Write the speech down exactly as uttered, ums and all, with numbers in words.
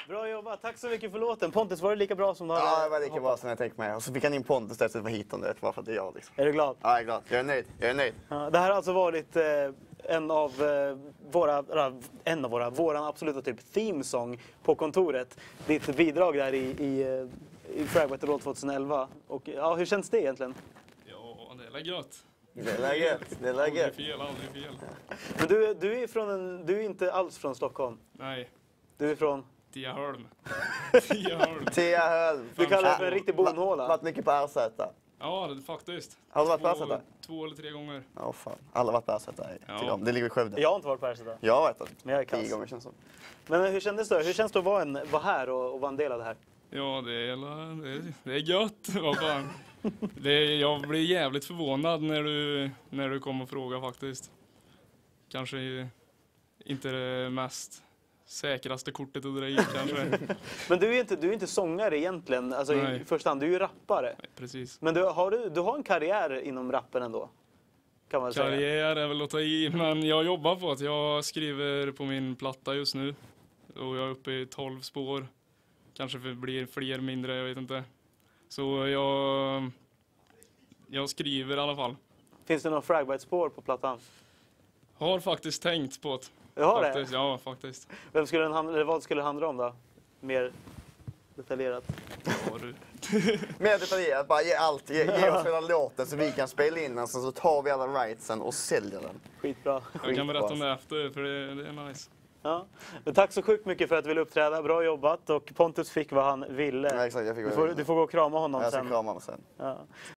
Bra jobbat, tack så mycket för låten. Pontus, var det lika bra som du hade? Ja, det var lika bra som jag tänkte mig. Och så fick han in Pontus där, så det var hit om det var för att det är jag liksom. Är du glad? Ja, jag är glad. Jag är nöjd. Jag är nöjd. Ja, det här har alltså varit eh, en av eh, våra, en av våra, våran absoluta typ themesång på kontoret. Ditt bidrag där i, i, i Fragway Roll tjugoelva. Och ja, hur känns det egentligen? Ja, det är gött. Det är läget. Det är läget. Aldrig fel, aldrig fel. Men du, du, är från en, du är inte alls från Stockholm. Nej, Du är från... Tiaholm. Tiaholm. Tia Höll. Du kallar det för en riktig bonhåla. Varit mycket på Ersätta. Ja, det, faktiskt. Har du varit på Två- Ersätta? Två eller tre gånger. Ja, fan. Alla har varit på Ersätta. Ja. Det ligger i Skövde. Jag har inte varit på Ersätta. Jag har varit där. Men jag är kass. Tio gånger känns som. Men hur kändes det? Hur känns det att vara, en, vara här och, och vara en del av det här? Ja, det är, det är, det är gött. Vad fan. Det är, jag blir jävligt förvånad när du, när du kommer och frågar faktiskt. Kanske inte det mest säkraste kortet att dra i kanske. Men du är inte, du är inte sångare egentligen, alltså i Nej. första hand. Du är ju rappare. Nej, precis. Men du har, du, du har en karriär inom rappen ändå, kan man säga. Karriär är väl att ta i, men jag jobbar på att jag skriver på min platta just nu. Och jag är uppe i tolv spår. Kanske blir fler, mindre, jag vet inte. Så jag, jag skriver i alla fall. Finns det någon Fragbite-spår på plattan? Har faktiskt tänkt på det. Du har faktiskt, det? Ja, faktiskt. Vem skulle den handla, eller vad skulle det handla om då? Mer detaljerat. Ja, du. Mer detaljerat, bara ge allt. Ge, ge oss hela låten så vi kan spela in den. Så tar vi alla rightsen och säljer den. Skitbra. Jag kan berätta om det efter, för det, det är nice. Ja. Men tack så sjukt mycket för att du ville uppträda. Bra jobbat. Och Pontus fick vad han ville. Ja, exakt, jag fick Du vad jag får, ville. du får gå och krama honom Jag ska sen. krama honom sen. Ja.